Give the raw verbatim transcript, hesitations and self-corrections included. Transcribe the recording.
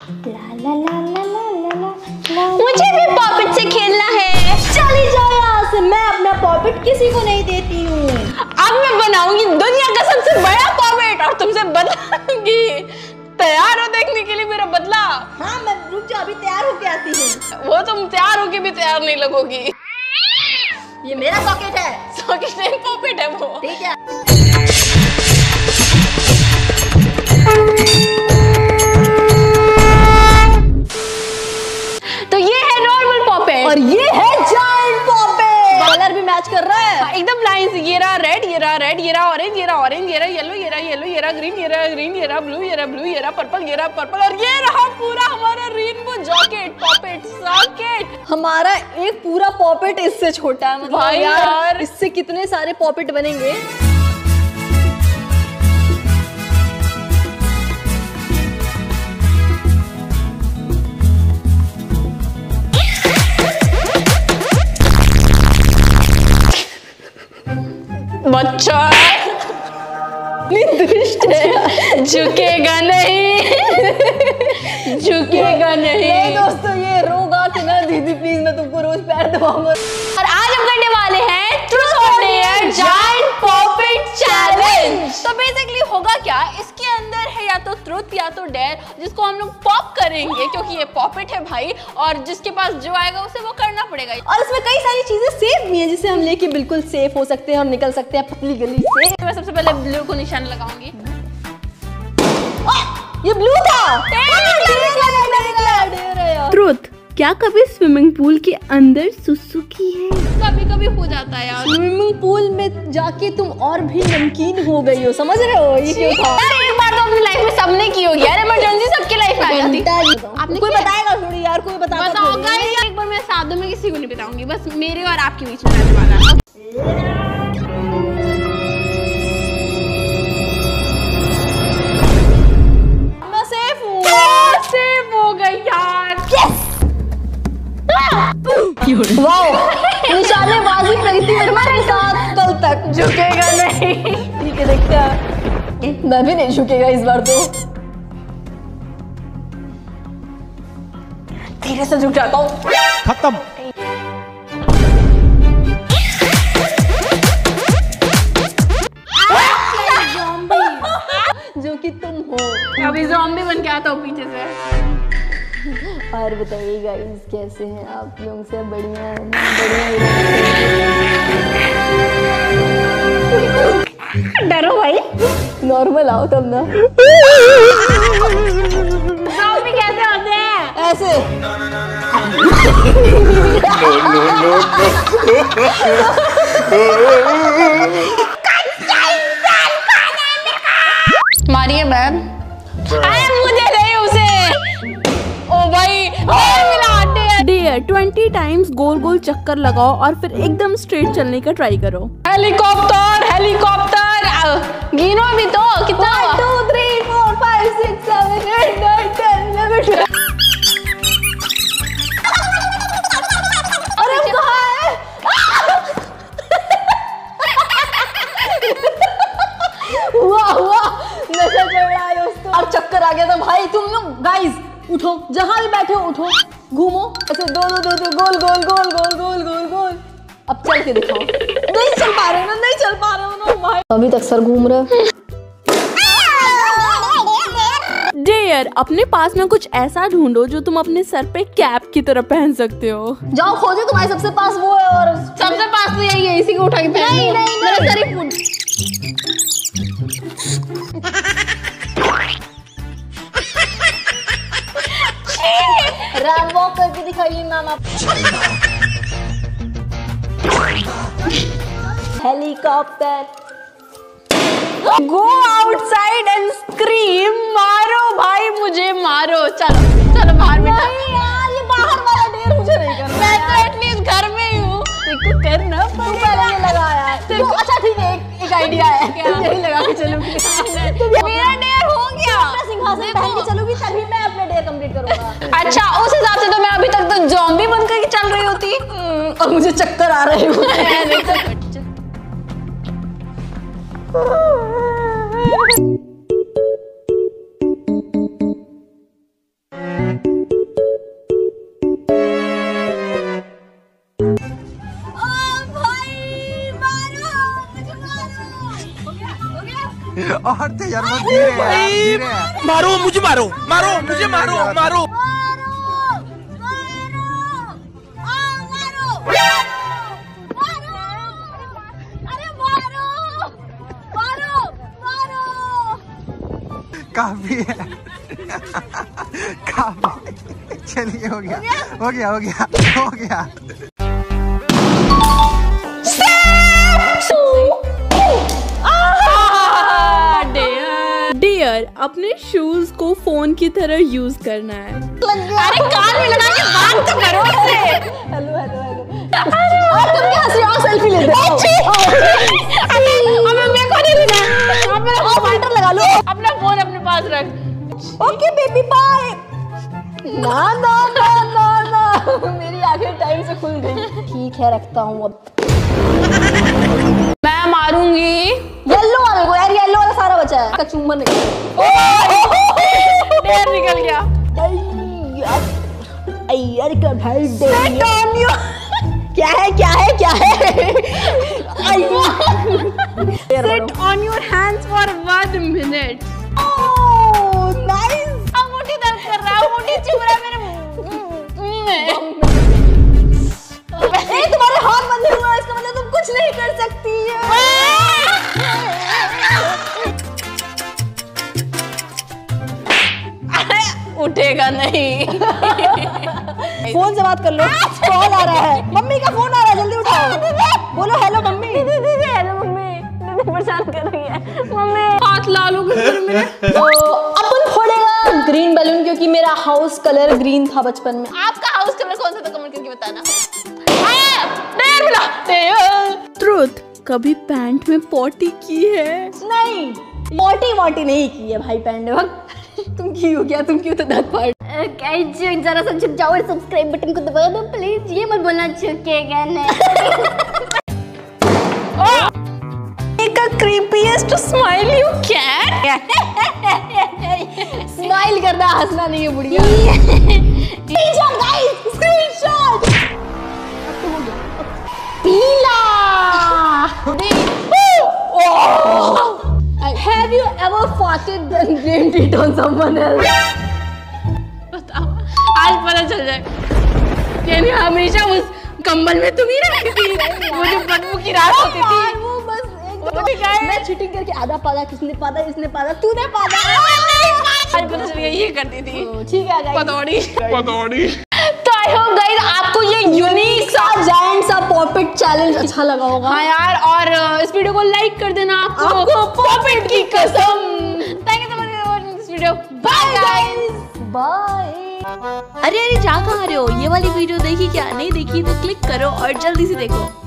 ला ला ला ला ला ला ला। मुझे भी पॉपेट से खेलना है। चली जाओ यहाँ से, मैं अपना पॉपेट किसी को नहीं देती हूँ। अब मैं बनाऊंगी दुनिया का सबसे बड़ा पॉपेट और तुमसे बदलाऊंगी। तैयार हो देखने के लिए मेरा बदला? हाँ मैं रुक जाओ, अभी तैयार होके आती हूँ। वो तुम तैयार होके भी तैयार नहीं लगोगी। ये मेरा सॉकेट है। सॉकेट नहीं, पॉपेट है वो। ठीक है। तो ये है नॉर्मल पॉपेट और ये है जायंट पॉपेट। कलर भी मैच कर रहा है। हाँ, एकदम लाइन से। ये रहा रेड, ये रहा रेड, ये रहा ऑरेंज, ये रहा ऑरेंज, ये रहा येलो, ये रहा येलो, ये रहा ग्रीन, ये रहा ग्रीन, ये रहा ब्लू, ये रहा ब्लू, ये रहा पर्पल, ये रहा पर्पल और ये रहा पूरा हमारा रेनबो जॉकेट पॉपेट सॉकेट। हमारा एक पूरा पॉपेट इससे छोटा है। मतलब भाई यार, यार इससे कितने सारे पॉपेट बनेंगे। बच्चा दुष्ट है, झुकेगा नहीं, झुकेगा नहीं। नहीं दोस्तों, ये रोगा कि ना दीदी प्लीज, मैं तुमको रोज पैर दबाऊंगा। और आज हम करने वाले हैं ट्रूथ और डेयर जायंट पॉपेट चैलेंज। तो बेसिकली होगा क्या, इसके अंदर है या तो ट्रूथ या तो डेयर, जिसको हम लोग पॉप करेंगे क्योंकि ये पॉपेट है भाई, और जिसके पास जो आएगा उसे वो करना पड़ेगा। और इसमें कई सारी चीजें सेफ भी हैं जिसे हम लेके बिल्कुल सेफ हो सकते हैं और निकल सकते हैं पतली गली से। मैं सबसे पहले ब्लू को निशान लगाऊंगी। ये ब्लू था। ट्रुथ, क्या कभी स्विमिंग पूल के अंदर सुसु की है? कभी कभी हो जाता है यार। स्विमिंग पूल में जाके तुम और भी नमकीन हो गई हो, समझ रहे हो ये क्यों था? यार एक बार तो अपनी लाइफ में सबने की होगी यार, इमरजेंसी सबकी लाइफ में आ जाती है। आपने कोई बताएगा थोड़ी यार, कोई बताता बताओ गाइस, एक बार मैं साधु में किसी को नहीं बताऊंगी, बस मेरे और आपके बीच में रहने वाला। मैं सेफ हूँ। सेफ हो गई यार। वाओ, निशानेबाजी करी थी मेरे साथ कल तक। झुकेगा नहीं। ठीक है, देखते हैं। मैं भी नहीं झुकेगा इस बार तो। धीरे से झुक जाता हूँ। खत्म। जो कि तुम हो। अभी ज़ॉम्बी बन के आता हूँ पीछे से। और बताइए गाइस, कैसे हैं आप लोग? से बढ़िया बढ़िया। डरो भाई, नॉर्मल आओ तब ना। ज़ॉम्बी कैसे होते हैं? ऐसे। मारिए मैम। अरे मुझे नहीं, उसे। ओ भाई, डेयर ट्वेंटी टाइम्स गोल गोल चक्कर लगाओ और फिर एकदम स्ट्रेट चलने का ट्राई करो। हेलीकॉप्टर हेलीकॉप्टर गिनो भी तो कितना हुआ? Two three four five six seven eight nine ten eleven. अरे कहाँ है? वाह वाह, नशा चढ़ रहा है दोस्तों। अब चक्कर आ गया था भाई। तुम लोग गाइस उठो, जहाँ भी बैठे हो उठो, घूमो ऐसे दो दो दो दो गोल गोल गोल गोल गोल गोल गोल। अब चल के दिखाओ। नहीं चल पा रहे हो ना, नहीं चल पा रहे हो ना भाई। अभी तक सर घूम रहा है। डेयर, अपने पास में कुछ ऐसा ढूंढो जो तुम अपने सर पे कैप की तरह पहन सकते हो। जाओ खोजो, तुम्हारे सबसे पास वो है। और सबसे पास तो यही है, इसी को उठा के पहन नहीं लो। नहीं मेरा सर ही फूट। रैम वॉक करके दिखाइए मैम आप। Helicopter. Go outside and scream. मारो भाई, मुझे मारो। चलो चलो बाहर में। नहीं यार, ये बाहर वाला डेयर मुझे नहीं करना। मैं तो एटलीस्ट घर में ही हूँ, देखो करना तू पहले ये लगाया। तो अच्छा ठीक है, एक, एक आइडिया है। यही लगा के चलूंगी। मेरा डेयर हो गया। अपना सिंहासन पहन के चलूंगी, तभी मैं अपना डेयर कंप्लीट करूंगा। अच्छा, उस हिसाब से तो मैं अभी तक तो ज़ॉम्बी बन करके चल रही होती। और मुझे चक्कर आ रहे हो। और तेज यार, वो धीरे है, धीरे है। मारो मुझे, मारो मारो मुझे, मारो मारो। काफी है, काफी। चलिए हो गया, हो गया, हो गया, हो गया। डियर, अपने शूज को फोन की तरह यूज करना है। अरे कान में लगा के बात तो करो उससे। Hello hello hello. और तुम क्या हंस रहे हो? सेल्फी लेते हो? अबे मेरे को नहीं लेना। अपना फिल्टर लगा लो। अपना फोन अपने पास रख। Okay baby bye. ना ना ना ना ना, मेरी आंखें टाइम से खुल गई। ठीक है, रखता हूँ अब। मैं मारूंगी। येलो वाले को यार, येलो वाला सारा बचा है। कचुम्बन पैर निकल गया। यार का भाई क्या है क्या है क्या है? Sit on your hands for one minute. Oh, nice. अब मुट्ठी दर्द कर रहा है, मुट्ठी चुभ रहा है मेरे मुंह में। ए, तुम्हारे हाथ बंधे हुए हैं, इसका मतलब तुम कुछ नहीं कर सकती है। उठेगा नहीं। फोन से बात कर लो। कॉल आ रहा है, मम्मी का फोन आ रहा है, जल्दी उठाओ। बोलो हेलो मम्मी। हेलो मम्मी, दीदी परेशान कर रही है। मम्मी हाथ लाल हो गए मेरे। तो अपन फोड़ेगा ग्रीन बैलून, क्योंकि मेरा हाउस कलर ग्रीन था बचपन में। आपका हाउस कलर कौन सा था, कमेंट करके बताना। डेयर मिला, डेयर। ट्रुथ, कभी पैंट में पॉटी की है? नहीं, मोटी मोटी नहीं की है भाई पैंट में। तुम क्यों हो गया, तुम क्यों तो दांत फाड़। गाइस जरा सा झुक जाओ और सब्सक्राइब बटन को दबा दो प्लीज। ये मत बोलना झुकेगा नहीं। एक creepiest smile you cat. Smile करना, हंसना नहीं है बुढ़िया। Screenshot guys, screenshot. पीला। Have you ever farted then blamed it on someone else? बताओ, आज पता चल जाए। यानी हमेशा उस कंबल में तुम ही रहती थी, वो जो बदबू की रात होती थी। वो बस एक वो भी क्या है? मैं चीटिंग करके आधा पादा, किसने पादा, इसने पादा, तूने पादा। आज पता चल गया ये करती थी। ठीक है गाइस, पतौड़ी पतौड़ी। तो आई होप गाइस आपको ये यूनिक सा जायंट सा पॉपेट चैलेंज अच्छा लगा होगा। हाँ यार, और इस वीडियो को लाइक कर देना। आपको, आपको पॉपेट की कसम। Thank you so much for watching this video. Bye guys, bye. अरे अरे जा कहाँ रहे हो? ये वाली वीडियो देखी क्या? नहीं देखी तो क्लिक करो और जल्दी से देखो।